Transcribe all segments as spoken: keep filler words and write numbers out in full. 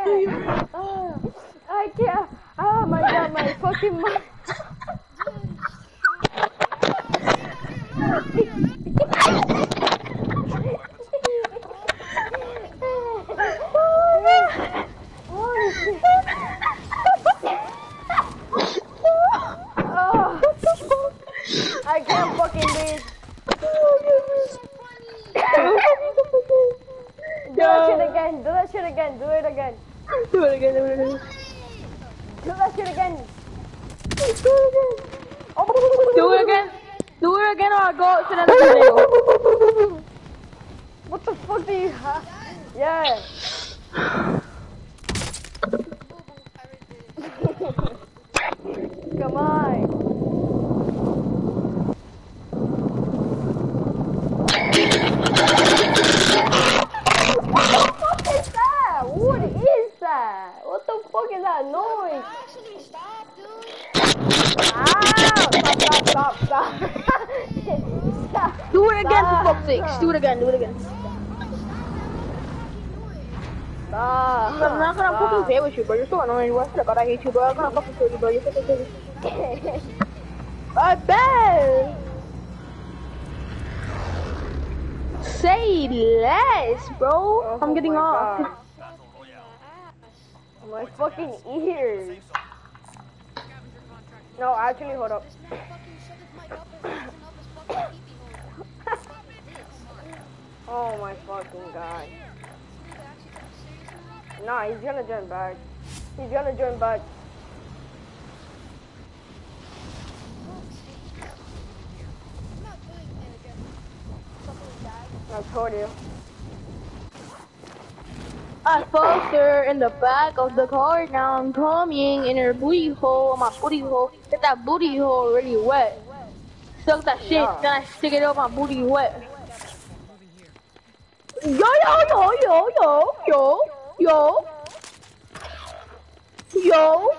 Oh, I can't. Oh my god, my fucking mind. Holy shit. Oh, I can't fucking breathe. Do that shit again. Do that shit again. Do it again. Do it again. Do it again. Do that shit again. Do it again. Do it again. Do it again, or I'll go out to another video. What the fuck do you have? Yeah. Come on. What the fuck is that? What is that? What the fuck is that noise? Actually, stop, dude. Ow! Stop, stop, stop, stop. Stop. Do it again, for Stop. fuck's sake. Do it again. Do it again. Stop. I'm not gonna fucking play with you, bro. You're so annoying. What the god, I hate you, bro. I'm gonna fucking kill you, bro. You're fucking crazy. I bet. Say less, bro. Oh I'm getting my off. God. My fucking ears. No, actually, hold up. Oh my fucking god. Nah, he's gonna join back. He's gonna join back. I told you. I fucked her in the back of the car. Now I'm coming in her booty hole. My booty hole. Get that booty hole really wet. Suck that shit. Yeah. Then I stick it up my booty wet. Yo yo yo yo yo yo yo yo.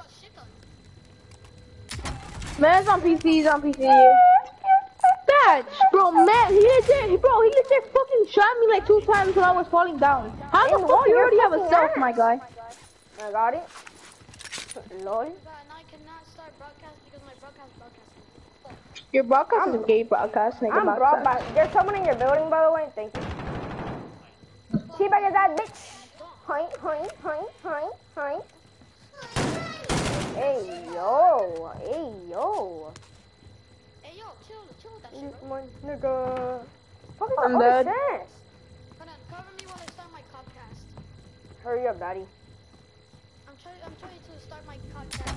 Man, it's on P C. It's on P C. That, bro, man, he legit, bro, he legit fucking shot me like two times when I was falling down. How the Hey, fuck you you're already have a fucking self, ass. my guy? I got it. Lol. And I cannot start broadcast because my broadcast broadcasting. Your broadcast is I'm- a gay broadcast, nigga. I'm broadcast. brought by. There's someone in your building, by the way. Thank you. Teabag is that bitch. Hi, hi, hi, hi, hi. Hey yo, hey yo. Hey, yo, chill, chill with that shit, This bro. one nigga. Fucking I'm oh, dead. shit. Hold on, cover me while I start my podcast. Hurry up, daddy. I'm trying, I'm trying to start my podcast.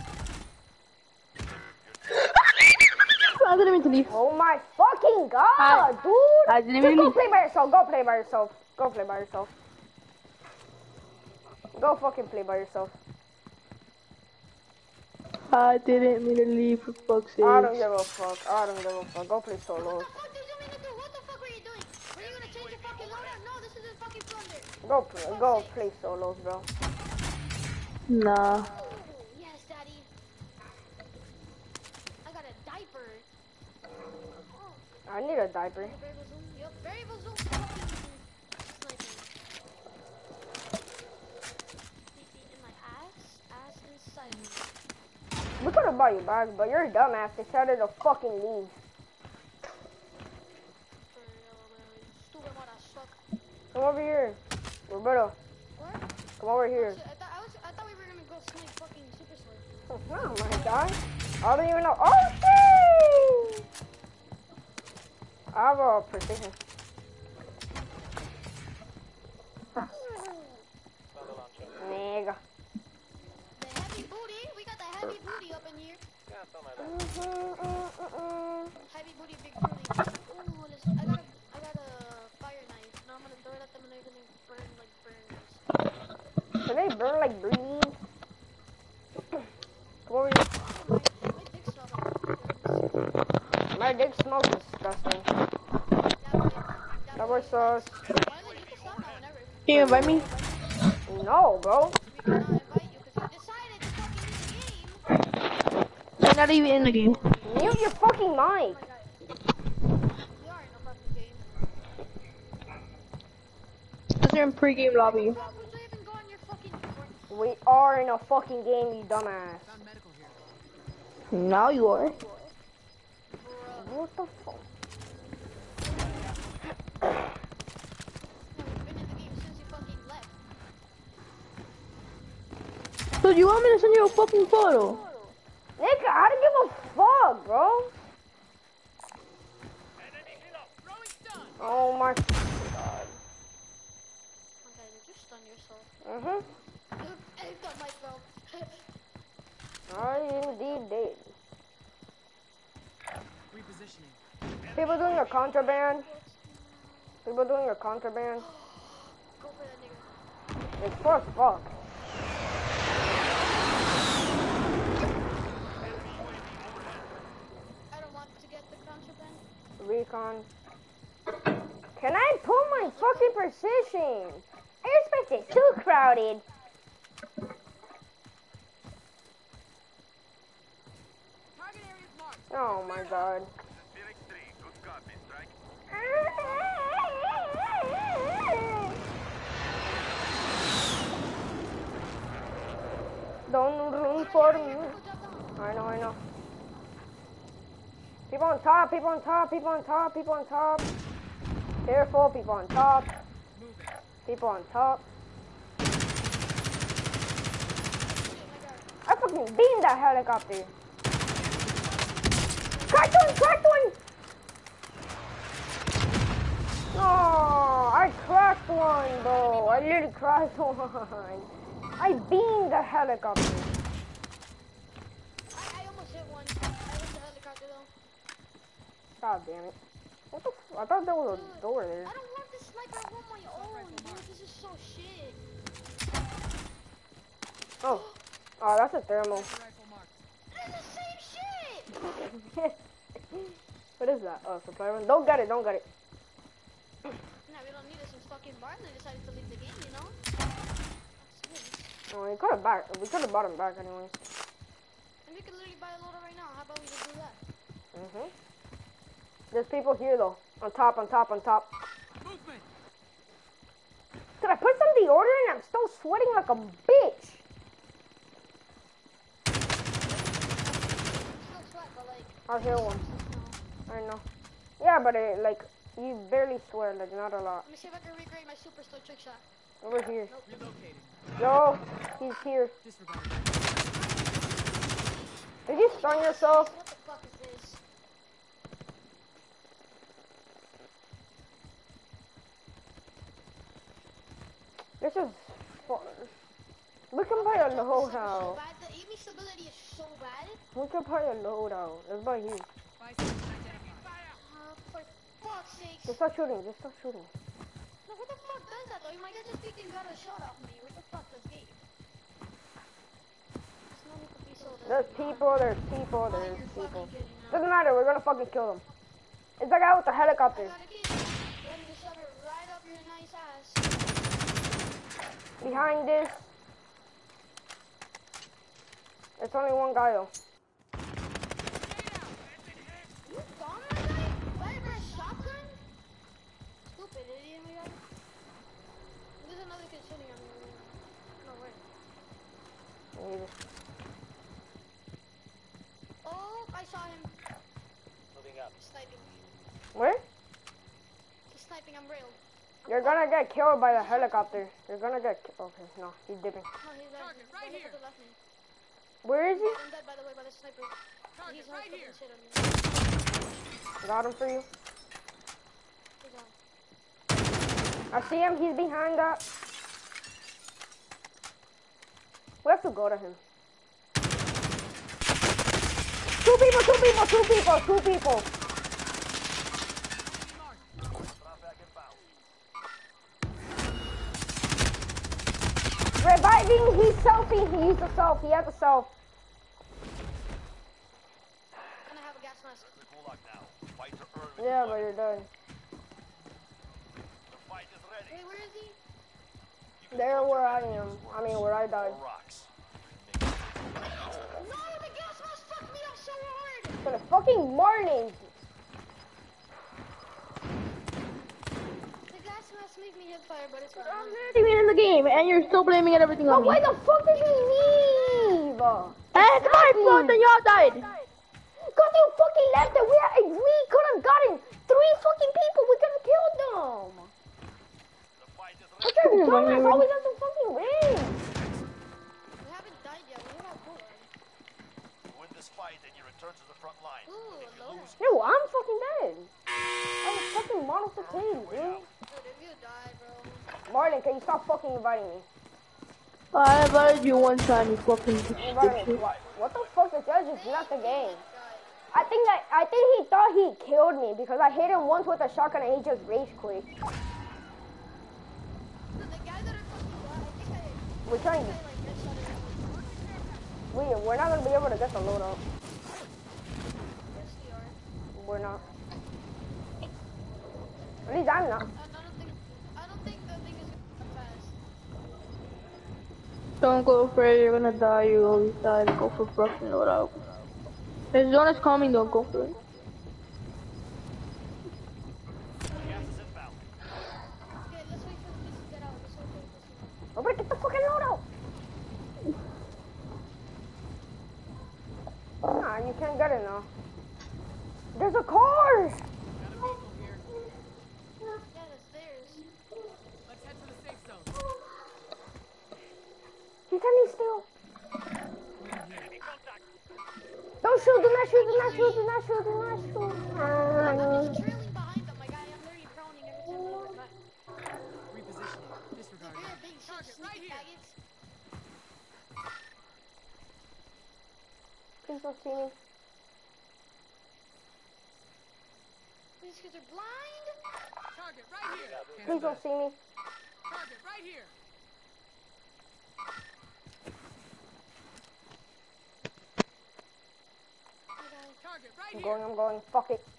I didn't mean to leave. Oh my fucking god, I- dude. I didn't Just even go leave. play by yourself. Go play by yourself. Go play by yourself. Go fucking play by yourself. I didn't mean to leave, for fuck's sake. I don't give a fuck. I don't give a fuck. Go play solos. What the fuck did you mean to do? What the fuck were you doing? Were you gonna change your fucking loadout? No, this is a fucking plunder. Go play. Go play solos, bro. Nah. Yes, daddy. I got a diaper. I need a diaper. Variable zoom. Yup, variable zoom. Fucking sniping. P C in my ass, ass inside me. We could have bought you back, but you're a dumbass. Decided to fucking leave. For, uh, stupid mother suck. Come over here, Roberto. What? Come over here. Shit, I thought I was, I thought we were gonna go snipe fucking super slave. Oh my god. I don't even know. Oh shit! I have a precision. Nigga. The heavy booty. We got the heavy booty up in here. Heavy booty, big booty. Ooh, let's, I got a, I got a fire knife. Now I'm gonna throw it at them and they're gonna burn like burners. Can they burn like breeze? Come over here. My, my dick smells like burns. My dick smells disgusting. That was sauce. Why not? You can stop now whenever. Can you invite me? No, bro. We cannot invite you because you decided to fucking in the game. I'm not even in the game. Mute your fucking mic. We are in a fucking game. Because you're in pre-game lobby. Fuck, would you even go on your fucking We are in a fucking game, you dumbass. Found medical here. Now you are. Bruh. What the fuck? No, we've been in the game since you fucking left. So you want me to send you a fucking photo? Nick, I don't give a fuck, bro. Oh my god. Okay, did you stun yourself? Mm-hmm. And got myself. I indeed did. Repositioning. People doing a contraband. People doing a contraband. Go for that nigga. It's for as fuck. I don't want to get the contraband. Recon. Can I pull my fucking precision? Airspace is too crowded. Target area is marked. Oh my god. Phoenix three, good copy, strike. Don't run for me. Go drop down. I know, I know. People on top, people on top, people on top, people on top. Careful, people on top. Moving. People on top. I fucking beamed that helicopter. Cracked one, cracked one! No, I cracked one though. I literally cracked one. I beamed the helicopter. I, I almost hit one. I hit the helicopter though. God damn it. What the f- I thought there was a door there. I don't want this sniper, I want my own. Dude, this is so shit. Oh. Oh, that's a thermal. Rifle marked. It's the same shit. What is that? Oh, supply run. Don't get it, don't get it. No, we don't need it since fucking Bartley decided to leave the game, you know? That's good. Oh, we could have back. We could have bought him back anyway. And we could literally buy a loader right now. How about we just do that? Mhm. There's people here though. On top, on top, on top. Movement. Dude, I put some deodorant and I'm still sweating like a bitch. Still sweat, but like, I hear one. no. I know. Yeah, but it, like you barely swear, like not a lot. Let me see if I can recreate my super slow trick shot. Over here. Relocating. Yo, he's here. Disregard. Did you stun yourself? What the fuck is this? This is fun. We can buy a So loadout. bad. The aiming stability is so bad. We can buy a loadout. Let's buy here. Buy station identified. Uh, for fuck's sakes. Just start shooting. Just start shooting. No, what the fuck does that though? You might just peeked and got a shot off me. What the fuck does game? There's no need to be so There's desperate. people. There's people. Oh, There's you're people. fucking kidding now. Doesn't matter. We're gonna fucking kill them. It's the guy with the I helicopter. got a kid. Ready to shove it right up your nice ass. Behind this. It's only one guy though. You gone, my guy? Better for a shotgun? Stupid idiot, my guy. There's another kid shooting at me. No way. Maybe. Oh, I saw him. Moving up. He's sniping. Where? He's sniping. I'm railed. You're gonna get killed by the helicopter. You're gonna get. Ki- okay, no, he's dipping. No, he's dead. Target right The here. helicopter left me. Where is he? I'm dead, by the way, by the sniper. Target He's right not here. shit on me. Got him for you. He's on. I see him. He's behind that. We have to go to him. Two people. Two people. Two people. Two people. Drop back inbound. Reviving. He's selfie. He used a self. He has a self. And I have a gas mask. The gulag now. Fights are early. Yeah, but you're done. The fight is ready. Wait, where is he? There where I am. I mean, where I died. All rocks. No, the gas mask fucked me up so hard. For the fucking morning. The gas mask make me hit fire, but it's fine. I'm not even in the game, and you're still blaming everything But on me. why the fuck did he leave? And it's my fault that y'all died. Cause you fucking left it. We had, we could have gotten three fucking people. We could have killed them. The fight is But ready. your dumbass always has to fucking win. We haven't died yet. We hit our goal. You win this fight and you return to the front line. Ooh, If you low. lose, No, I'm fucking dead. I was fucking model fatigue, dude. Dude, if you die, bro. Marlon, can you stop fucking inviting me? I invited you one time, you fucking Inviting me. dipshit. What, what the fuck? The judge just left the game. Die. I think that I think he thought he killed me because I hit him once with a shotgun and he just rage quit. Dude, the guy that I fucking got, I think I, We're trying. I like headshotted him. We we're not gonna be able to get the load up. Yes, we are. We're not. At least I'm not. I, I don't think, I don't think the thing is gonna go fast. Don't go for it, you're gonna die, you always die to go for fucking load out. If zone is coming, don't go for it. gas is inbound. Okay, let's wait for the police to get out. Let's wait for the police to get out. Nobody get the fucking load out. Nah, you can't get it now. There's a car. Got a vehicle here. Yeah, that's theirs. Let's head for the safe zone. He's standing still. Enemy contact. Don't shoot, do not shoot, do not shoot, do not shoot, do not shoot. I'm Uh, just trailing behind them, my guy. I'm literally proning every time they get back. Repositioning. Dude, Disregard. you're a big shit, Target right sneaky here. faggots. please don't see me. These kids are blind. Target right here. Please don't see me. Target right here. My guy. Target right I'm here. going, I'm going. Fuck it.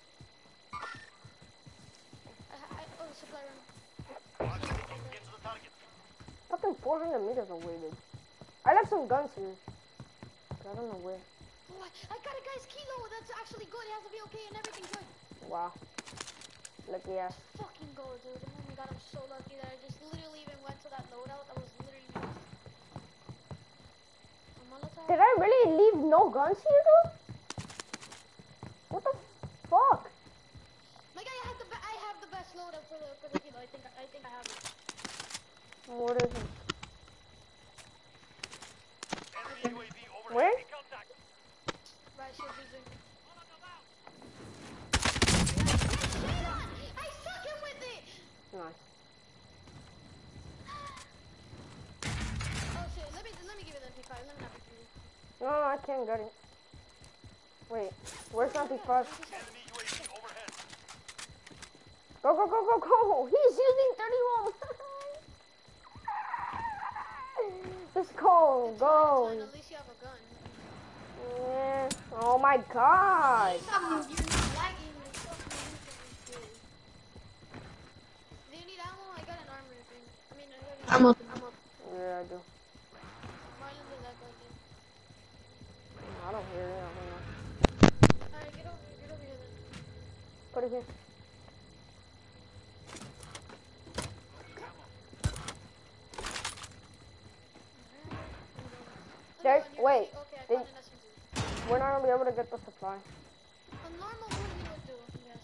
I, I, oh, supply run. Get to the target. Fucking four hundred meters away, dude. I left some guns here. I don't know where. Oh, I, I got a guy's kilo. That's actually good. It has to be okay and everything good. Wow. Lucky ass. Fucking go, dude. Oh my god, I'm so lucky that I just literally even went to that loadout. That was literally just a Molotov. Did I really leave no guns here, dude? What the fuck? My guy, I have the be- I have the best loadout for the for the kilo. I think I think I have it. What is it? Enemy U A V overhead. Where? Enemy contact. Right, shield user. Molotov out. I suck him with it. Nice. Oh shit. Let me let me give it an M P five. Let me not be greedy. No, no, I can't get it. Wait, where's M P five? Enemy U A V overhead. Go, go, go, go, go! He's using thirty-one! Just go, It's go! fine, at least you have a gun. Yeah. Oh my god! You're not lagging. It's fucking good. Do you need ammo? I got an armor thing. I mean, I got an I'm up. ammo. Yeah, I do. Marlon does that guy thing. I don't hear it. I don't know. Alright, get over, get over here then. Put it here. There- Hold on, you're wait, ready? Okay, I did- found an S M G. We're not gonna be able to get the supply. A normal one you would do, yes.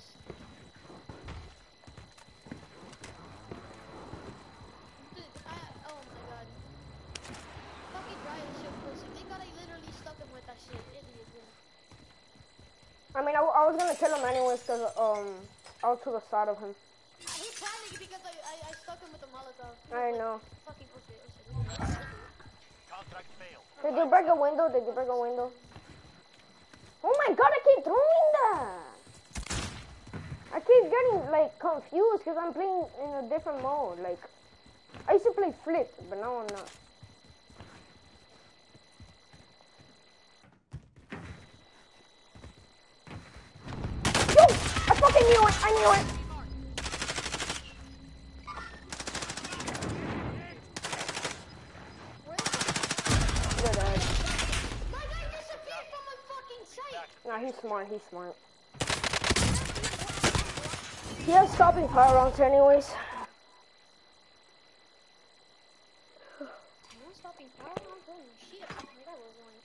Dude, I, oh my god. Fucking riot shit pussy. They got I literally stuck him with that shit. Idiot, dude. I mean, I, w- I was gonna kill him anyways because um, I was to the side of him. He panicked because I, I, I stuck him with the Molotov. He I was like, know. Fucking pussy. Oh shit. Contract failed. Did you break a window? Did you break a window? Oh my god, I keep throwing that! I keep getting, like, confused because I'm playing in a different mode. Like, I used to play flip, but now I'm not. Yo! I fucking knew it! I knew it! Where the You're dead. My guy disappeared from my fucking sight! Nah, he's smart, he's smart. He has stopping fire rounds anyways. I'm doing shit. Like I was like,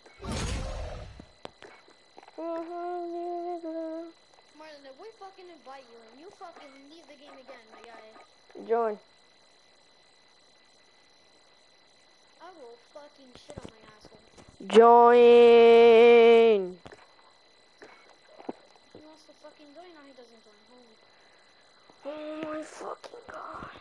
Marlon, if we fucking invite you and you fucking leave the game again, my guy, Join. I will fucking shit on my asshole. Join. He wants to fucking join or he doesn't join. Holy. Oh my fucking god.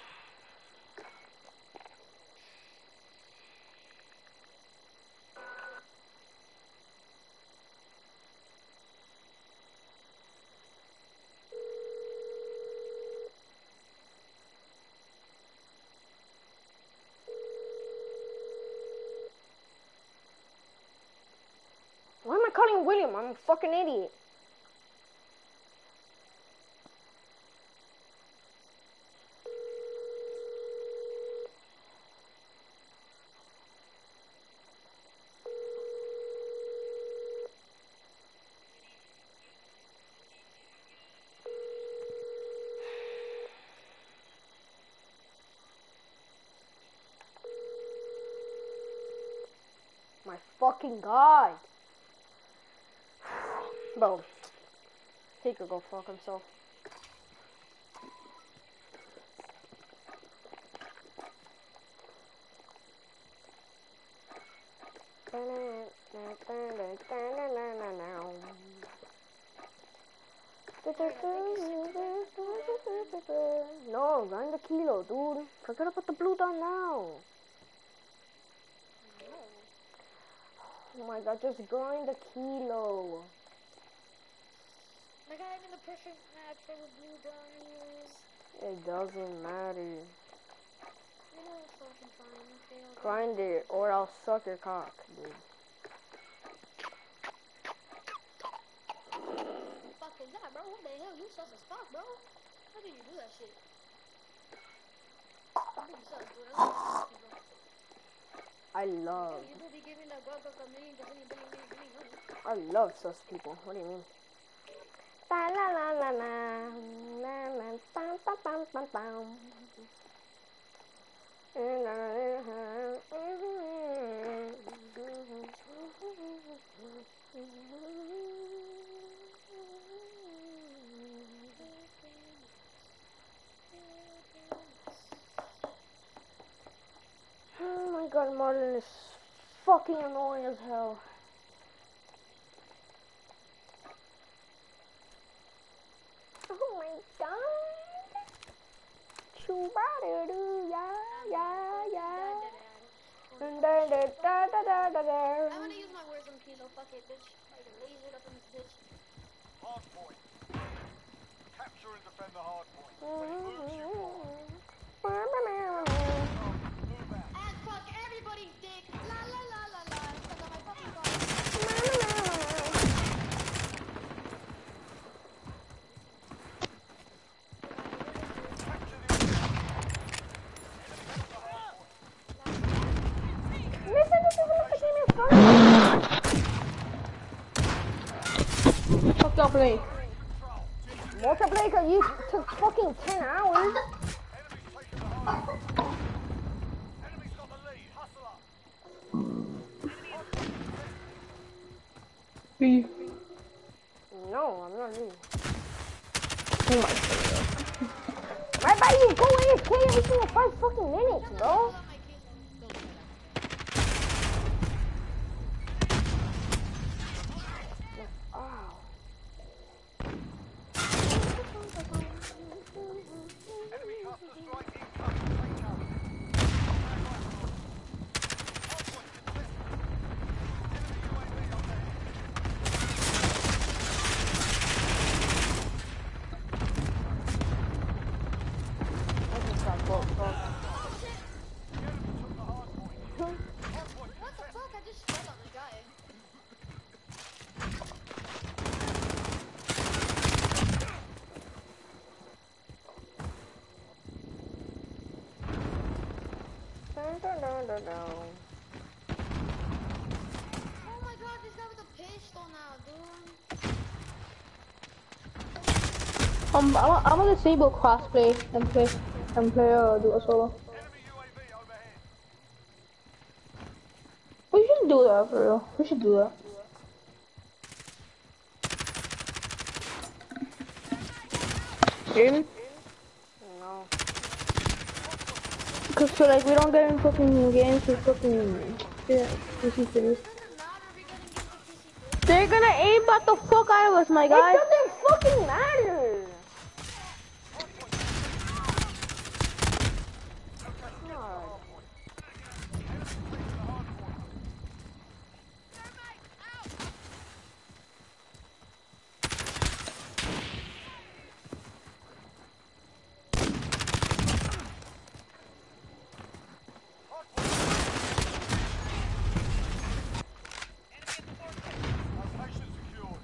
Why am I calling William? I'm a fucking idiot. My fucking god. Bro, he could go fuck himself. No, grind the kilo, dude. Forget about the blue dot now. Oh my god, just grind the kilo. My guy, I'm in the perfect match for the blue diamonds. It doesn't matter. You know it's fucking fine, okay? I'll Grind it, or I'll suck your cock, dude. fuck is that, bro? What the hell? You sus as fuck, bro. How did you do that shit? You sus, dude. That's what you do. I love, You do be giving that guac a million, just any billion, billion, billion, money. I love sus people. What do you mean? La la la la la, la la, bam bam bam bam bam. Oh my god, Marlon is fucking annoying as hell. Oh my god. Shoo-ba-doo-doo, yeah, yeah, yeah. Dun, dun, dun, da, da, da, da, da. I'm gonna use my words on kilo. Fuck it, bitch. I can laser it up in this bitch. Hard point. Capture and defend the hard point. When he moves, you fire. Move out. And fuck everybody's dick. La la la la la. Stuck on my fucking car. Listen, this isn't what the game is for. Fuck y'all play. Multiplayer you took fucking ten hours. Enemy's taking the hard point. Enemy's got the lead. Hustle up. Beef. No, I'm not really. Oh my god. Why about you go A F K every single five fucking minutes, bro? Ow. Enemy cluster strike incoming. Take cover. Hard point contested. Enemy U A V on there. I just got both, bro. The enemy took the hard point. Hard point What the contested. fuck? I just fell on the guy. Dun, dun, dun, dun, dun. Oh my god, this guy with a pistol now, dude. Um, I'm, I'm gonna disable crossplay and play and play uh, duo solo. Enemy U A V overhead. should do that for real. We should do that. Hear me? No. Cause so like we don't get in fucking games for fucking yeah, P C three. They're gonna aimbot the fuck out of us, my guy. It doesn't fucking matter. Location secured.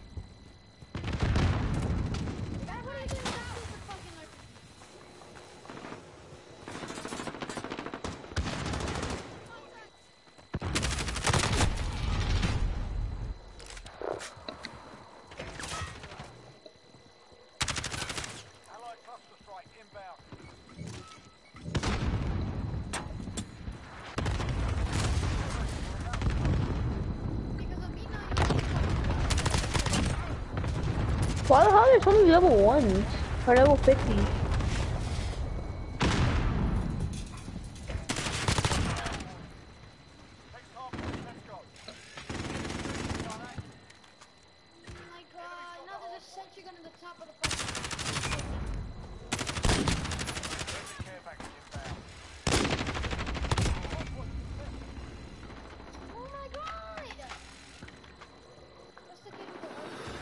Allied cluster strike inbound. Why the hell are so many level ones or level fifty? Next hardpoint, let's go. Oh my god, no, there's a sentry gun in the top of the fucking. Friendly care package inbound. Oh my god! What's the kid with the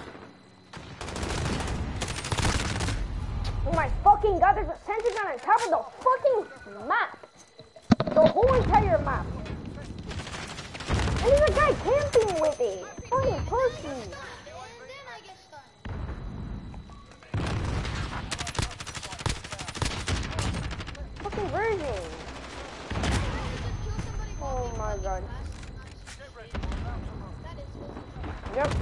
Oh my fucking god, there's a sentry gun on top of the fucking map. The whole entire map. And there's a guy camping with it. Fucking pussy. and then I get stunned. Fucking virgin. Oh my god. That is Yep.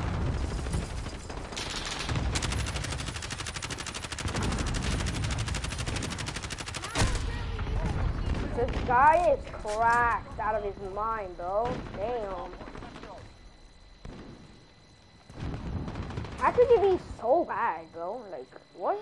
This guy is cracked out of his mind, bro. Damn. How could you be so bad, bro? Like, what?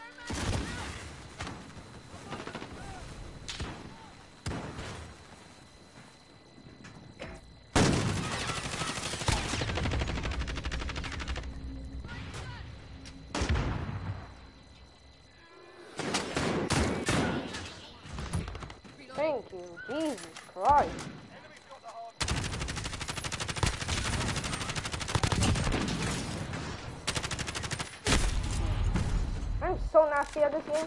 Thank you, Jesus Christ. Enemy's got the hard. I'm so nasty at this game.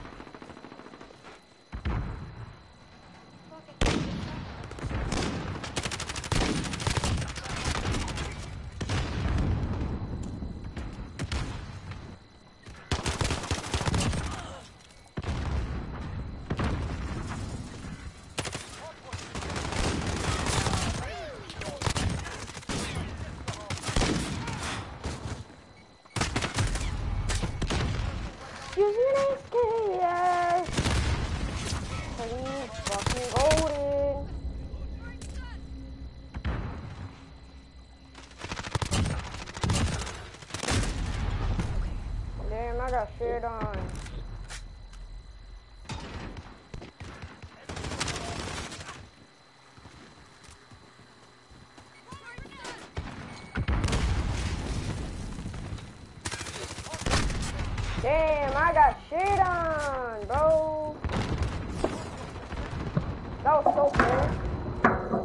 Excuse me, nice chaos. Please fucking golden. Damn, I got shit on. Damn, I got shit on, bro. That was so cool.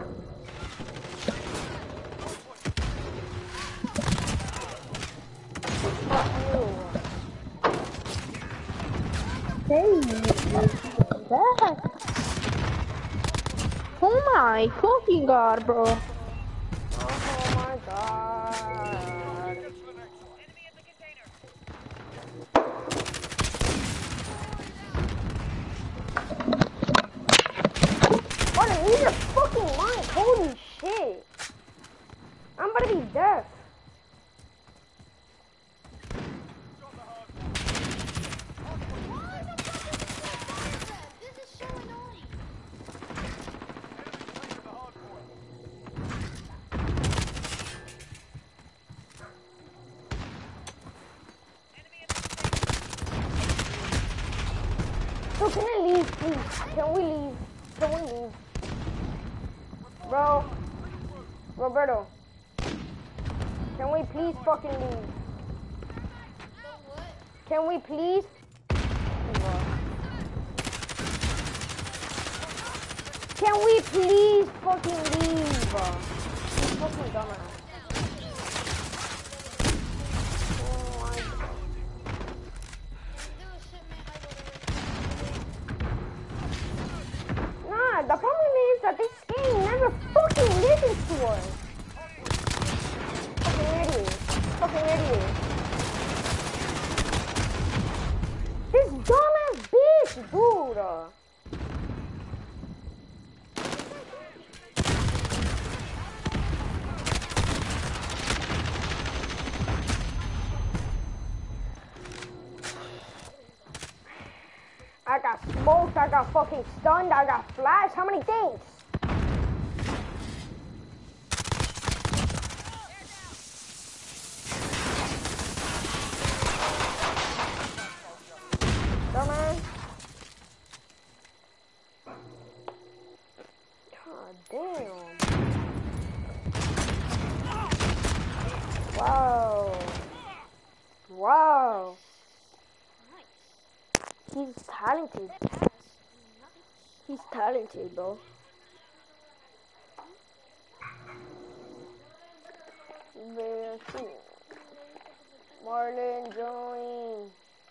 Fuck you. Hey, that. Oh my fucking god, bro. Oh my god. What a lose your fucking mind. Holy shit. I'm about to be deaf. This is so annoying. Enemy's taking the hard point. Can we leave? Can we leave? Bro. Roberto. Can we please fucking leave? So what? Can we please? Can we please fucking leave? You fucking dumbass. Oh my God. There was shit, man. I go Nah, the problem is that this game never fucking listens to us. Fucking idiot. Fucking idiot. This dumbass bitch, dude. I got smoked, I got fucking stunned, I got flashed. How many things? Dumbass. God damn. Wow. Wow. He's talented. He's talented, bro. Marlon, join.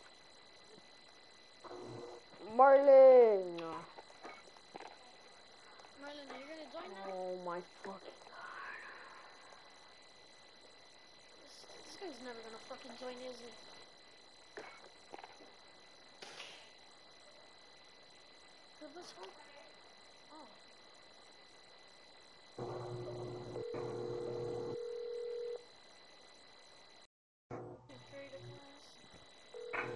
Marlon. Marlon, are you gonna join now? Oh my fucking god. This, this guy's never gonna fucking join, is he? Who this one? Oh. Create a class.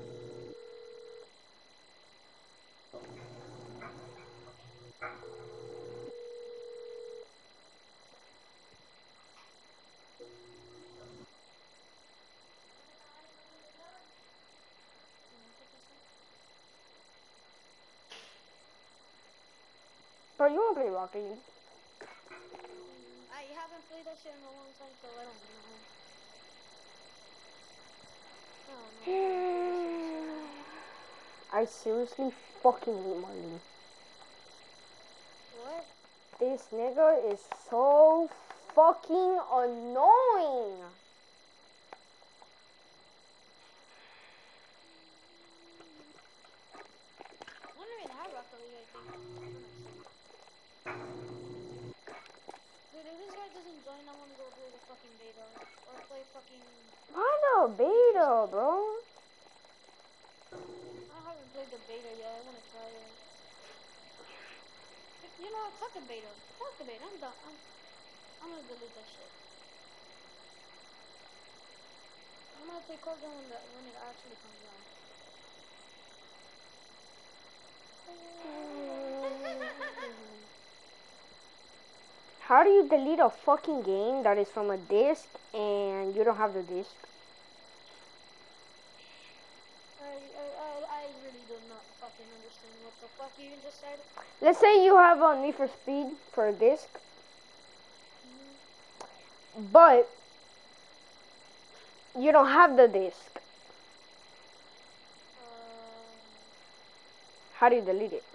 Bro, you wanna play Rocket League? I haven't played that shit in a long time, so I don't know. I don't know. I seriously fucking hate Marlon. What? This nigga is so fucking annoying. I don't even have Rocket League, I think. Dude, if this guy doesn't join, I want to go play the fucking beta. Or play fucking... Why the beta, bro? I haven't played the beta yet, I want to try it. You know what, fuck the beta. Fuck the beta, I'm done. I'm, I'm gonna delete that shit. I'm gonna play Cold when, the, when it actually comes out. How do you delete a fucking game that is from a disc and you don't have the disc? I, I, I, I really do not fucking understand what the fuck you just said. Let's say you have a Need for Speed for a disc, but you don't have the disc. Uh, How do you delete it?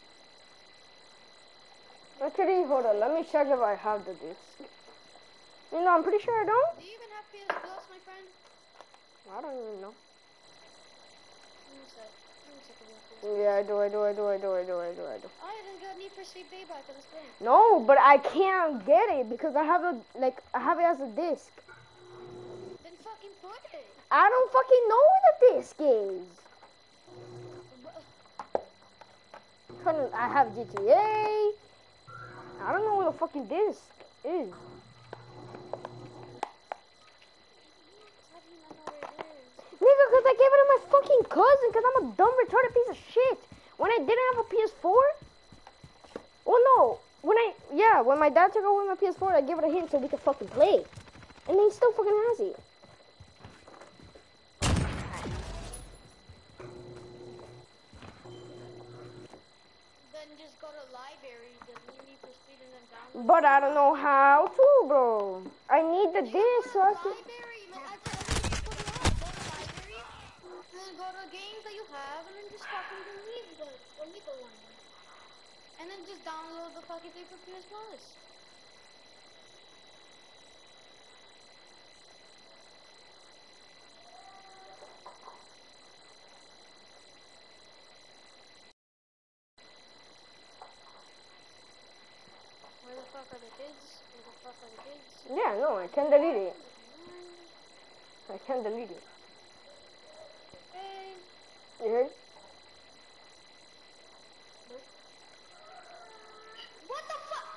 Actually, hold on. Let me check if I have the disc. You know, I'm pretty sure I don't. do you even have P S Plus, my friend? I don't even know. Let me check. Let me check if you have P S Plus. Yeah, I do, I do, I do, I do, I do, I do, I do. Oh, I didn't got Need for Speed Payback on this thing. No, but I can't get it because I have a, like, I have it as a disc. Then fucking put it. I don't fucking know where the disc is. Trying to- I have G T A. I don't know where the fucking disc is. How do you not know where it is? Nigga, because I gave it to my fucking cousin because I'm a dumb retarded piece of shit. When I didn't have a P S four, well, no. When I, yeah, when my dad took away my P S four, I gave it to him so we could fucking play. And he still fucking has it. then just go to library, delete me for speed, and then download. But I don't know how to, bro. I need the You gotta disc. So go I to can... library. Like I said, everything put it on. Go to library, and then go to games that you have, and then just fucking delete the delete the one. And then just download the fucking thing for P S Plus. Where the fuck are the kids? Where the fuck are the kids? Yeah, no, I can't delete it. I can't delete it. Hey. You heard? What the fuck?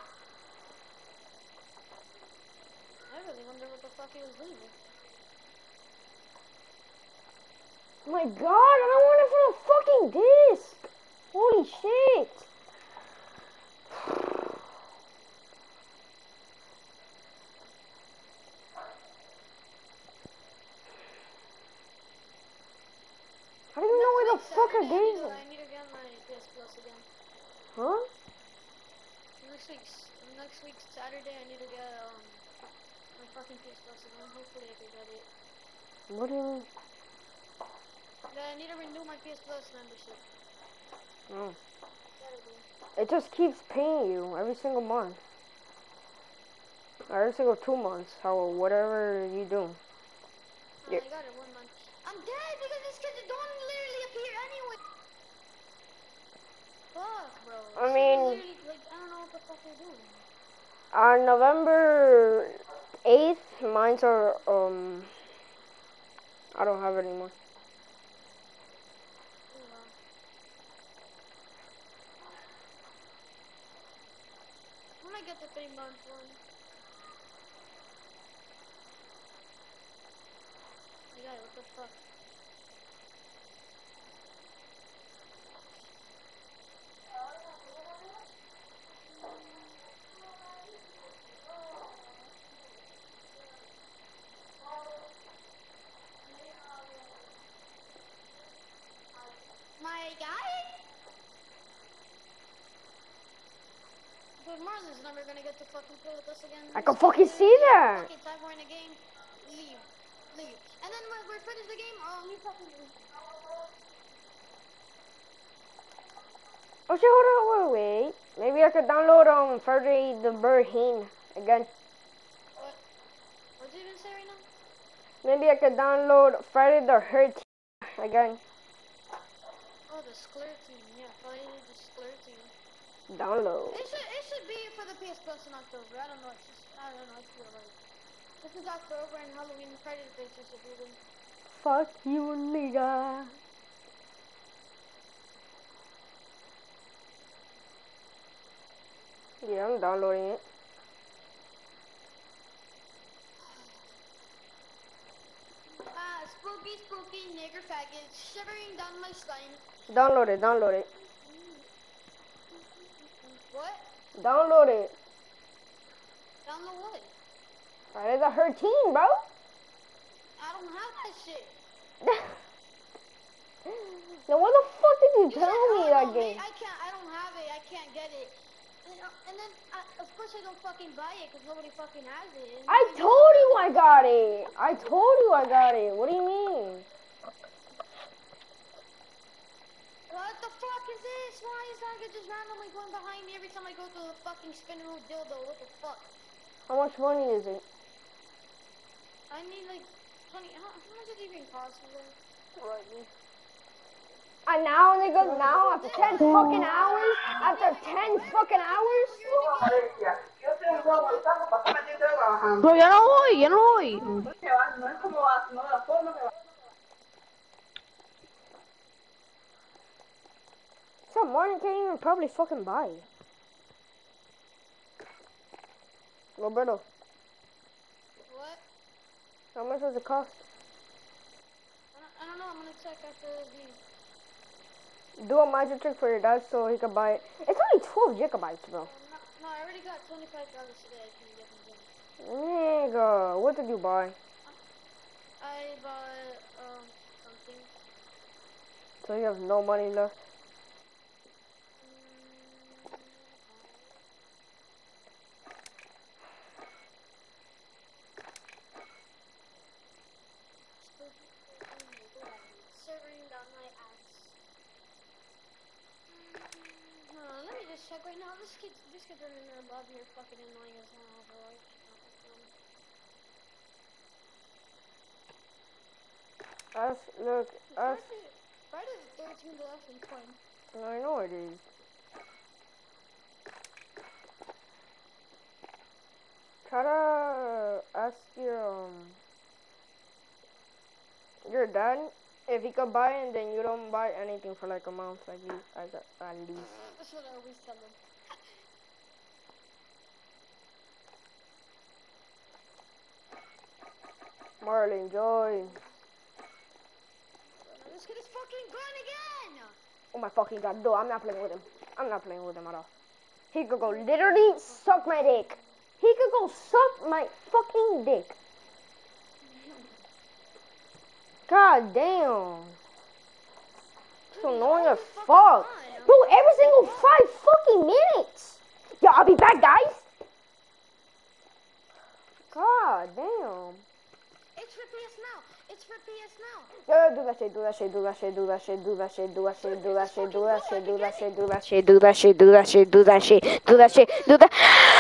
I really wonder what the fuck he was doing. My god, I don't want it for a fucking disc. Holy shit. I don't even know where the fuck are Saturday, I need these. to- I need to get my P S Plus again. Huh? Next week, next week Saturday, I need to get um my fucking P S Plus again. Hopefully, I can get it. What do you mean? Yeah, I need to renew my P S Plus membership. Oh. Saturday. It just keeps paying you every single month. Or every single two months, or whatever you do. Uh, Yeah. I got it one month. I'm dead because these kids don't literally appear anyway. Fuck, bro. I This mean- is literally, like, I don't know what the fuck they're doing. On November eighth, mine's are, um, I don't have it anymore. Oh, wow. When I get the three month one. Yeah, what the fuck? My guy? But Marlon's never gonna get to fucking play with us again. I can fucking see that. Fucking time we're in a game, leave, leave. And then when we're finished the game, oh, he fucking leaves. Oh shit, hold on, wait, wait. Maybe I could download um Friday the Bird again. What? What's he even say right now? Maybe I could download Friday the Hurt again. Oh, the Sklur team. Yeah, probably the Sklur team. Download. It should, it should be for the P S Plus in October. I don't know. It's just, I don't know. I feel like this is October and Halloween. Friday the thirteenth should be there. Fuck you, nigga. Yeah, I'm downloading it. Ah, spooky, spooky, nigger faggots shivering down my spine. Download it, download it. What? Download it. Download what? Friday the thirteenth, bro. I don't have that shit. Now what the fuck did you You tell said, me oh, that no, game? mate, I can't. I don't have it. I can't get it. And, uh, and then, I, of course, I don't fucking buy it because nobody fucking has it. And I then- told you I got it. I told you I got it. What do you mean? What the fuck is this? Why is Naga just randomly going behind me every time I go to the fucking spin room dildo? What the fuck? How much money is it? I need like twenty. How, how much did it even cost me then? And now, nigga, now after ten fucking hours, after ten fucking hours, Bro, ya no voy, ya no voy. some morning can't even probably fucking buy it. Roberto, What? how much does it cost? I don't, I don't know. I'm gonna check after this game. Do a magic trick for your dad so he can buy it. It's only twelve gigabytes, bro. Um, no, no, I already got twenty-five dollars today. I can get from them. Nigga, what did you buy? I bought um something. So you have no money left. Mm, this kid, this kid running in their lobby are fucking annoying as hell, bro. I cannot like them. Us, look, us. Friday, Friday's thirteen to less than twenty. I know it is. Try to ask your um your dad if he could buy it, and then you don't buy anything for like a month, like you as a, at least. That's what I always tell them. Marlon Joy. This kid is fucking gone again! Oh my fucking god, no, I'm not playing with him. I'm not playing with him at all. He could go literally suck my dick. He could go suck my fucking dick. God damn. So annoying as fuck. Bro, every single five fucking minutes. Yo, I'll be back, guys. God damn. It's for P S Now! It's for P S Now! Yeah, do that shit, do that shit, do that shit, do that shit, do that shit, do that shit, do that shit, do that shit, do that shit, do that shit, do that shit, do that shit, do that shit, do that shit, do that.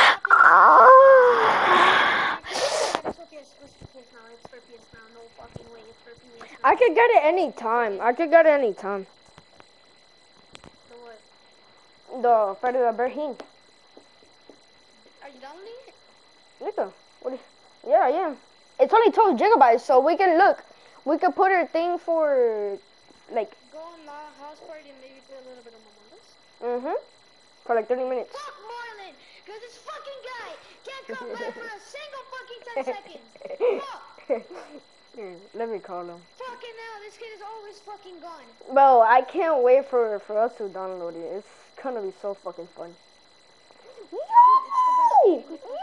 It's for P S, it's for P S Now, it's for P S Now, no fucking way, it's for P S Now. I could get it anytime. I could get it anytime. So what? The Friday the Berhin. Are you downloading it? Nigga, what is? Yeah, I am. It's only twelve gigabytes, so we can look. We could put a thing for, like. Go on my house party and maybe play a little bit of Among Us. Mhm. For like thirty minutes. Fuck Marlon! Cause this fucking guy can't come back for a single fucking ten seconds! Fuck! Here, let me call him. Fucking hell, this kid is always fucking gone. Bro, I can't wait for for us to download it. It's gonna be so fucking fun. Yo! Yo!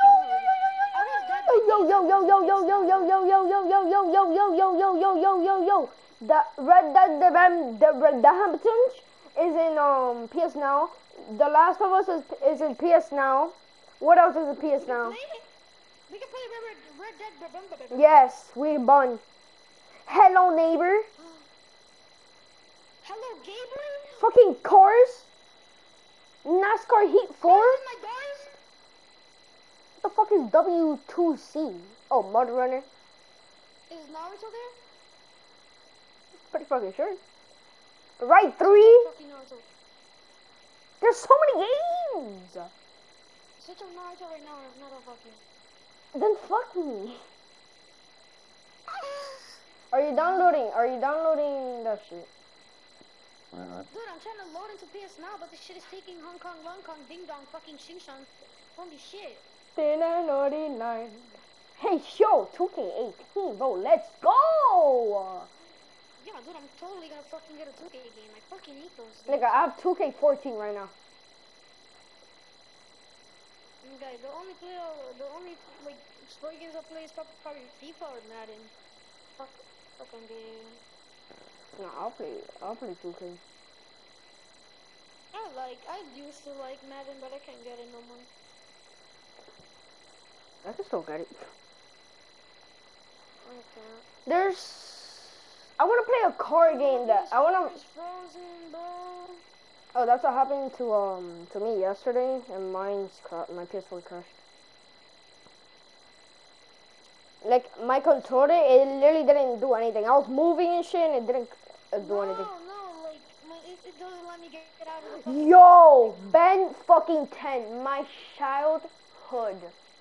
Yo, yo, yo, yo, yo, yo, yo, yo, yo, yo, yo, yo, yo, yo, yo, yo, yo, yo, yo, yo. The Red Dead the Ram the Red Dead Hamptons is in um P S Now. The Last of Us is is in P S Now. What else is in P S Now? Play it. We can play Red, Red Dead Redemption. Yes, we won. Hello neighbor. Hello, Gabriel? Fucking cars. NASCAR Heat four. Closing my doors? What the fuck is W two C? Oh, Mud Runner. Is Naruto there? Pretty fucking sure. Right three. Fucking Naruto. There's so many games. Switch on Naruto right now, if not, I'll fuck you. Then fuck me. Are you downloading? Are you downloading that shit? Dude, I'm trying to load into P S Now, but this shit is taking Hong Kong, Long Kong, Ding Dong, fucking Shing Shang. Holy shit. ninety-nine. Hey, yo, two K eighteen, bro, let's go! Yeah, dude, I'm totally gonna fucking get a two K game. I fucking hate those. Nigga, I have two K fourteen right now. Okay, the only play, the only like sport games I play is prob- probably FIFA or Madden. Fuck, fuck N B A. No, I'll play, I'll play two K. I like, I used to like Madden, but I can't get it no more. I can still get it. I can't. There's, I want to play a car game that, I want to, It's frozen, bro. oh, that's what happened to, um, to me yesterday, and mine's, cra- my P S four crashed. Like, my controller, it literally didn't do anything. I was moving and shit, and it didn't uh, do No, anything. no, like, my, it, it doesn't let me get, get out of the fucking... Yo, Ben fucking ten, my childhood.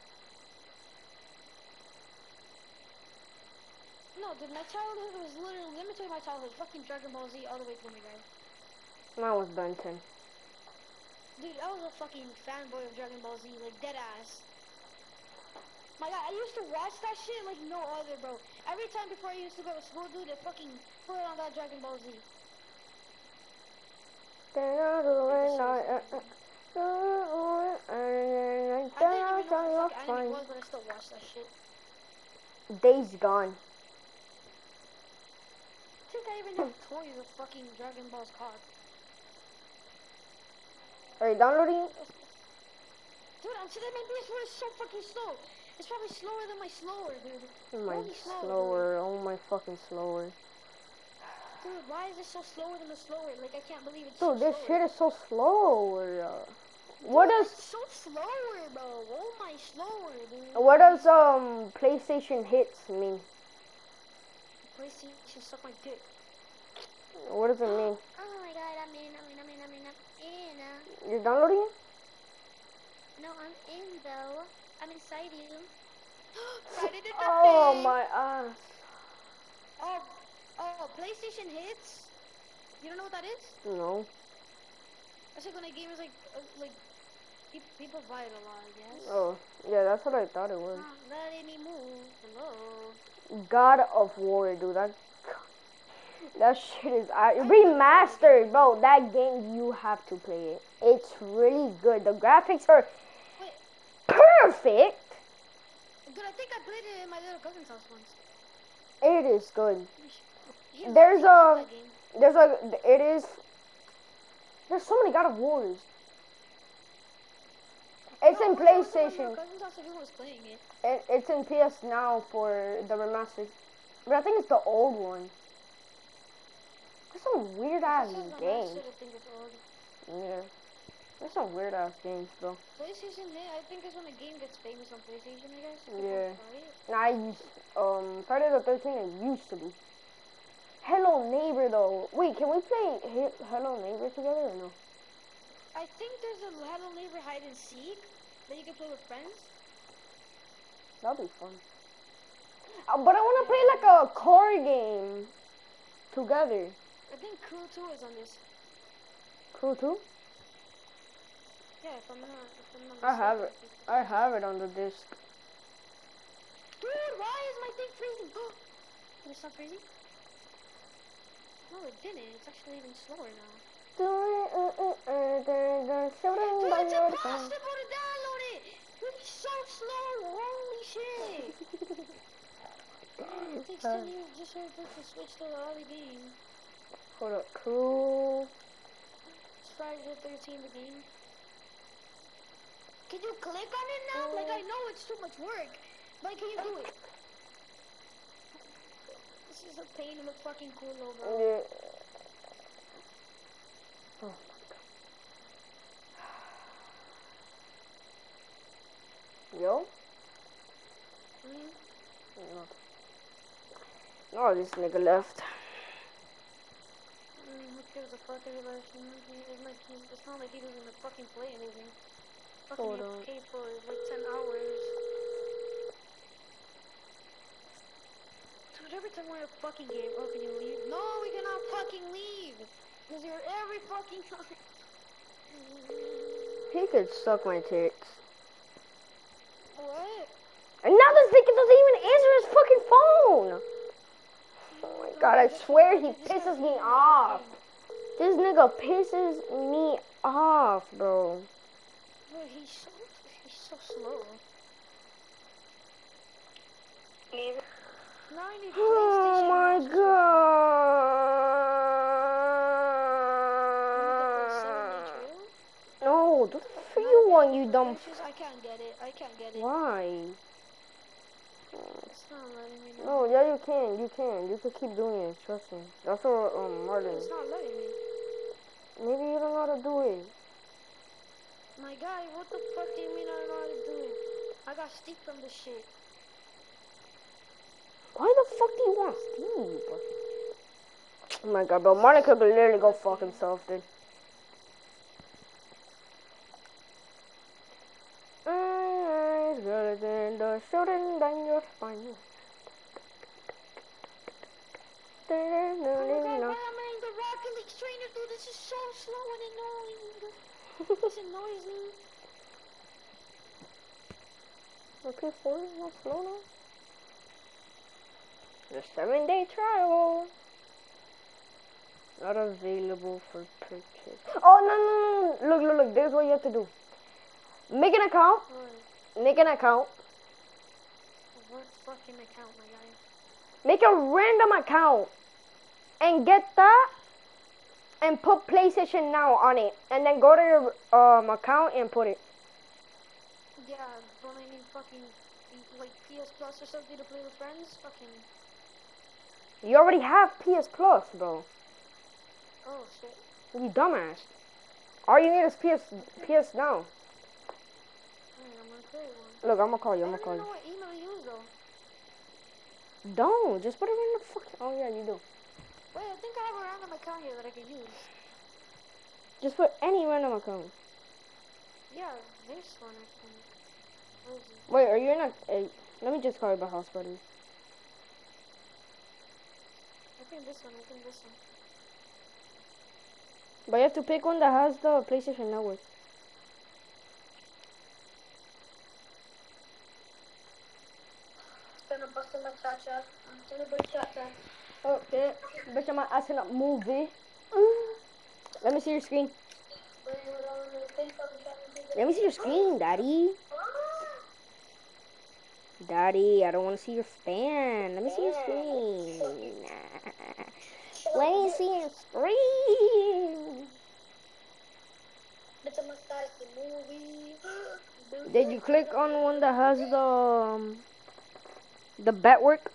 No, dude, my childhood was literally, let me tell you my childhood, fucking Dragon Ball Z all the way to my grave. Mine was Ben ten. Dude, I was a fucking fanboy of Dragon Ball Z, like, dead ass. My god, I used to watch that shit like no other, bro. Every time before I used to go to school, dude, I fucking put on that Dragon Ball Z. I didn't even know what the fuck anime was, but I still watch that shit. Days Gone. I think I even have toys of fucking Dragon Ball's cock. Are you downloading it? Dude, I'm saying my P S four is so fucking slow. It's probably slower than my slower, dude. Oh my Holy slow, slower, oh my fucking slower. Dude, why is it so slower than the slower? Like, I can't believe it's Dude, so this slow. shit is so slow. What Dude, does it's so slower, bro. Oh my, slower, dude. what does um PlayStation hits mean? PlayStation suck my dick. What does it mean? Oh my god, I'm in, I'm in, I'm in, I'm in, I'm in. uh. You're downloading it? No, I'm in though. I'm inside you. Friday the Oh thirteenth. my ass. Oh, oh, PlayStation hits. You don't know what that is? No. That's like when a game is like, uh, like, pe- people buy it a lot, I guess. Oh, yeah, that's what I thought it was. Not letting me move. Hello. God of War, dude. That that shit is uh, remastered, bro. That game, you have to play it. It's really good. The graphics are Wait, perfect. dude, I think I played it in my little cousin's house once. It is good. He There's loved a that game. there's a it is. There's so many God of Wars. It's No, in when I went to my PlayStation. little cousin's house, everyone was playing it. It, it's in P S now for the remastered. But I think it's the old one. There's some weird ass This is the games. master, I think it's old. Yeah. There's some weird ass games though. PlayStation hit, I think is when a game gets famous on PlayStation, I guess. Yeah. Right? Nah, I used um Friday the thirteenth it used to be. Hello Neighbor though. Wait, can we play He- Hello Neighbor together or no? I think there's a Hello Neighbor hide and seek that you can play with friends. That'll be fun. Uh, but I want to play like a car game together. I think Crew two is on this. Crew two? Yeah, if I'm not, if I'm not I have mistaken. it. I have it on the disc. Dude, why is my thing freezing? Did it stop freezing? No, it didn't. It's actually even slower now. Do it, uh, uh, uh, da- da- shooting Dude, by it's your impossible phone. to download it! It's so slow! Holy shit! It takes ten years just so quick to switch to the other game. Hold up, Crew. It's Friday the thirteenth, the game. Can you click on it now? Like, I know it's too much work. But can you do it? This is a pain in the fucking culo, bro. Yeah. Oh my god. Yo? Mm. No. Oh, this nigga left. Mm, who gives a fuck everybody? It's like he's, it's not like he doesn't fucking play anything. Fucking Hold A on. F K for like ten hours. Dude, every time we're in a fucking game, oh, can you leave? No, we cannot fucking leave! Because you're every fucking time. He could suck my tits. What? And now this nigga doesn't even answer his fucking phone. Oh my god, I swear he pisses me off. This nigga pisses me off, bro. Bro, he's so, he's so slow. Now I need Oh PlayStation my mouse or something. god. No, do the fuck you want, you dumb. Pictures? I can't get it. I can't get it. Why? It's not letting me know. No, yeah, you can, you can. You can keep doing it, trust me. That's what, um, Martin. It's not letting me. Maybe you don't know how to do it. My guy, what the fuck do you mean I don't know how to do it? I got Steve from this shit. Why the fuck do you want Steve? Oh my god, bro, Martin could literally go fuck himself, dude. Eyes better than the shooting down your spine. Oh my god, why am I in the Rocket League trainer, dude? This is so slow and annoying. This annoys me. Okay, four, not slow now. The seven day trial. Not available for purchase. Oh, no, no, no. Look, look, look. This is what you have to do. Make an account. What? Make an account. What fucking account, my guy? Make a random account. And get that. And put PlayStation Now on it. And then go to your um account and put it. Yeah, don't I need fucking, like, P S Plus or something to play with friends? Fucking, You already have P S Plus, bro. oh shit. You dumbass. All you need is P S P S now. Alright, I'm gonna create one. Look, I'm gonna call you. I I'm don't gonna call even know you. what email to use though. Don't. Just put it in the fucking. Oh yeah, you do. Wait, I think I have a random account here that I can use. Just put any random account. Yeah, this one I think. Where is it? Wait, are you in a? a let me just call you by house party. I think this one, I think this one. But you have to pick one that has the PlayStation Network. Gonna bust in my cha-cha. I'm gonna bust cha-cha. Okay. Bitch, I'm asking a movie. Let me see your screen. Let me see your screen, Daddy. Daddy, I don't want to see your span. Let me see your screen. Let me see your screen. Bitch, I'm gonna start the movie. Did you click on one that has the um, the bet work?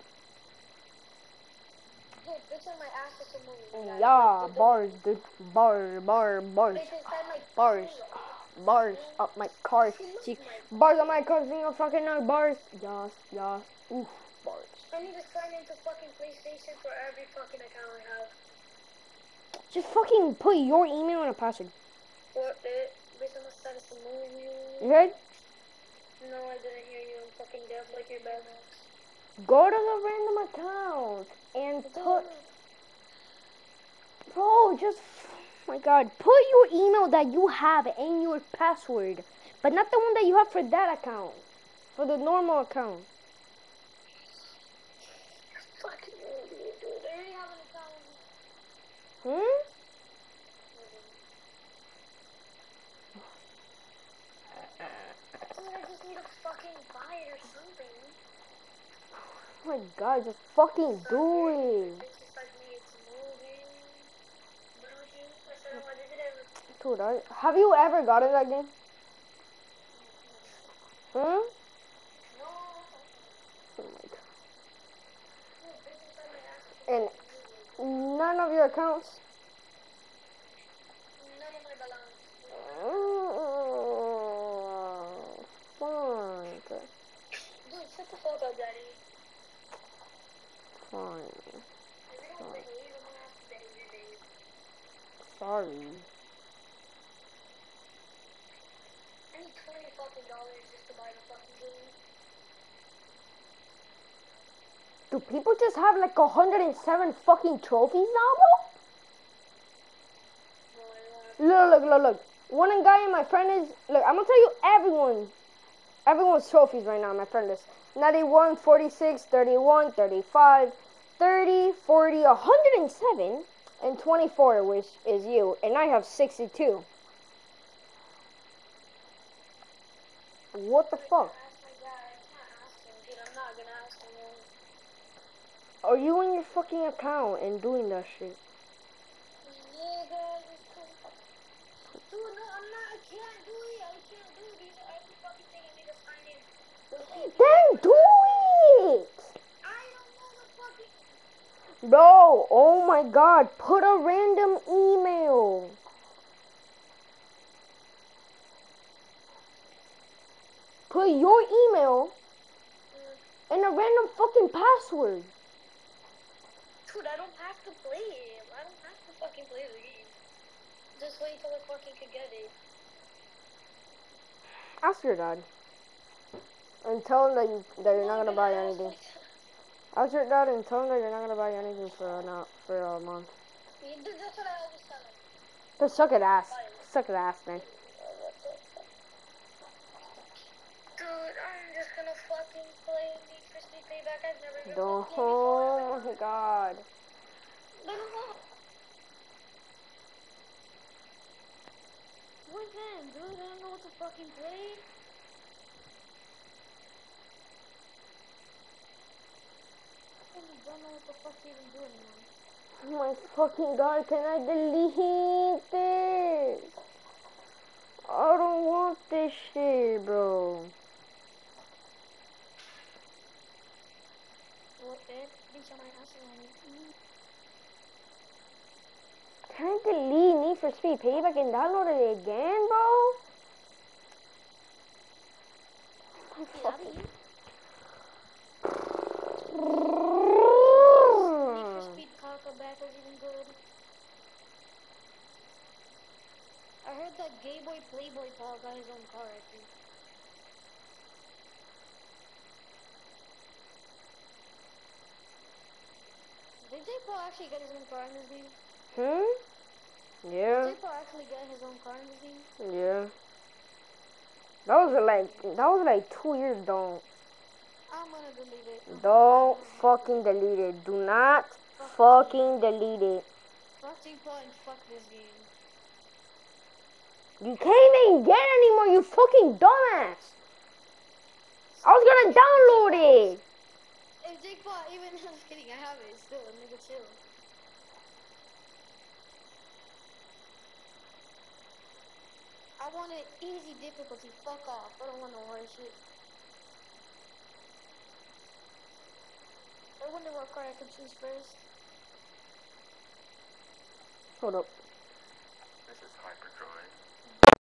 Dude, bitch, on my ass is a movie. guys. Yeah, Like, the- bars, dude. Bar, bar, bars. Bitch, inside my Bars. Bars up my cars. See, bars on my cars, you know, fucking no bars. Yes, yes. Oof, bars. I need to sign into fucking PlayStation for every fucking account I have. Just fucking put your email and a password. What, bitch? Bitch, I'm gonna start the movie. You heard? No, I didn't hear you. I'm fucking deaf like your bad ass. Go to the random account and put. Bro, just. Oh my god. Put your email that you have and your password. But not the one that you have for that account. For the normal account. Fucking idiot, dude. I already have an account. Hmm? I mean, I just need to fucking buy it or something. Oh my god, just fucking do it. It's just like me, it's moving. What would you? I said, what did it ever? Dude, I, have you ever gotten that game? Hmm? No. Oh my god. No, bitch, inside my ass. And none of your accounts? None of my balance. Oh, fuck. Dude, shut the fuck up, daddy. Fine. If you don't behave, I'm gonna have to behave your days. Sorry. I need twenty fucking dollars just to buy the fucking game. Do people just have like one hundred seven fucking trophies now, bro? Look, look, look, look. One guy and my friend is, look, I'm gonna tell you everyone, everyone's trophies right now, my friend is ninety-one, forty-six, thirty-one, thirty-five, thirty, forty, one hundred seven, and twenty-four, which is you, and I have sixty-two. What the fuck? Ask my dad. I can't ask him, dude. I'm not gonna ask him. No. Are you in your fucking account and doing that shit? Yeah, guys, it's cool. Dude, no, I'm not. I can't do it. I can't do it. These are every fucking thing I need to sign in. Then do it! I don't know the fucking. Bro, oh my god, put a random email. Put your email and a random fucking password. Dude, I don't have to play it. I don't have to fucking play the game. Just wait till I fucking could get it. Ask your dad. And tell him that, you, that you're not gonna buy anything. Ask your dad and tell him that you're not gonna buy anything for a, not, for a month. Yeah, dude, that's what I always tell him. Just suck it ass. Suck it ass, man. Dude, I'm just gonna fucking play Need for Speed Payback. I've never even Don't. played before. Oh my god. What then, dude? I don't know what to fucking play. I don't know what the fuck to even do anymore. Oh my fucking god, can I delete this? I don't want this shit, bro. What if? Bitch, am I asking? Can I delete Need for Speed Payback and download it again, bro? My Yeah, fucking... Need for Speed Cockleback was even good. I heard that Gay Boy Playboy Paul got his own car, I think. Did J Paul actually get his own car in this game? Hmm? Did Yeah, J Paul actually get his own car in this game? yeah. That was like, that was like two years ago. I'm gonna delete it. Don't fucking delete it. Do not fucking delete it. Fuck J Paul and fuck this game. You can't even get it anymore, you fucking dumbass. I was gonna download it. If Jake Paul, even, I'm just kidding, I have it still, nigga, chill. I wanted easy difficulty, fuck off, I don't want no hard shit. I wonder what car I could choose first. Hold up.